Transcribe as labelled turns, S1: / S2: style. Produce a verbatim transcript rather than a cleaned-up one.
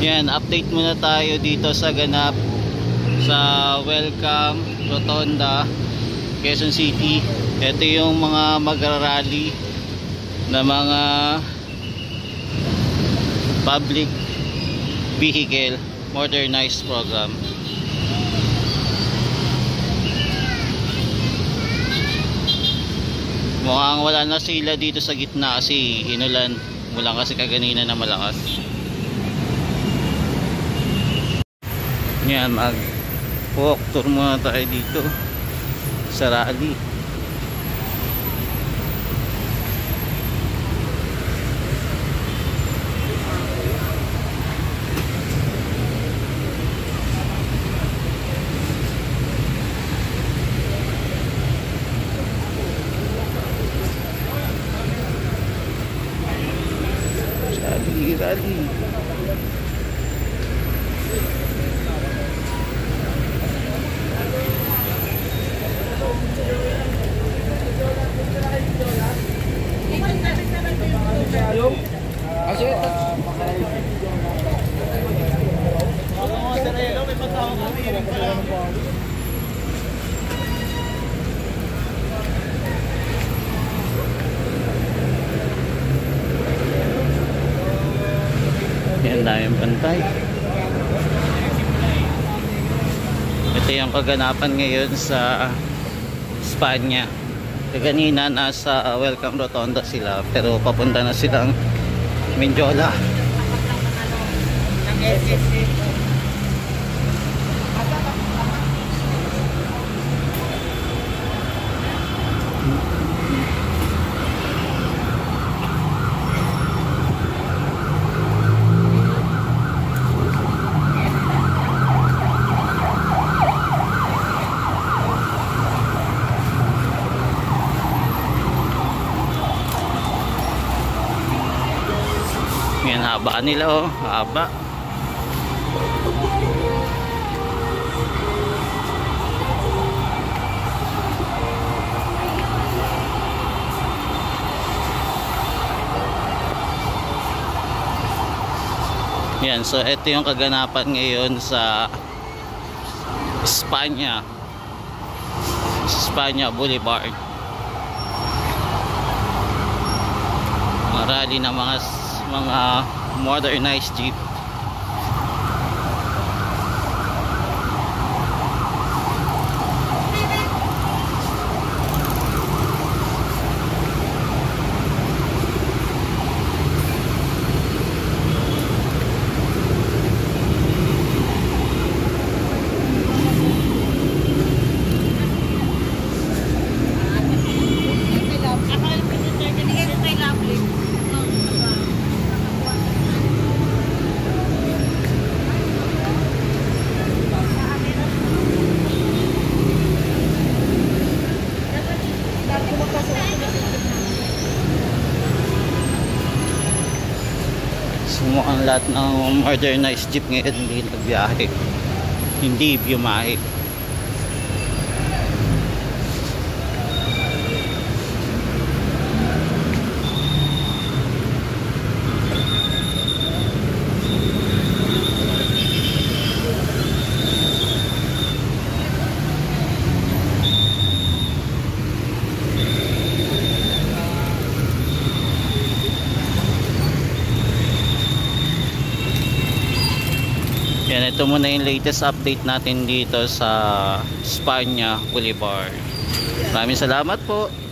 S1: Yan, update muna tayo dito sa ganap sa Welcome Rotonda, Quezon City. Ito yung mga magra-rally na mga public vehicle modernized program. Mukhang wala na sila dito sa gitna kasi inulan mula kasi kaganina na malakas. Yan, mag walk tour muna tayo dito sa rally. Rally, rally. Yan, daming pantay. Ito yung kaganapan ngayon sa Espanya. Kanina nasa Welcome Rotonda sila, pero papunta na silang Mindiola. Yan, haba nila, oh, haba. Yan, so ito yung kaganapan ngayon sa Espanya. Espanya Boulevard. Mga rally ng mga mga modernized jeep. Mukhang lahat ng modernized jeep ngayon hindi nagbiyahe, hindi biyahe. Yan, ito muna yung latest update natin dito sa Espanya Boulevard. Maraming salamat po.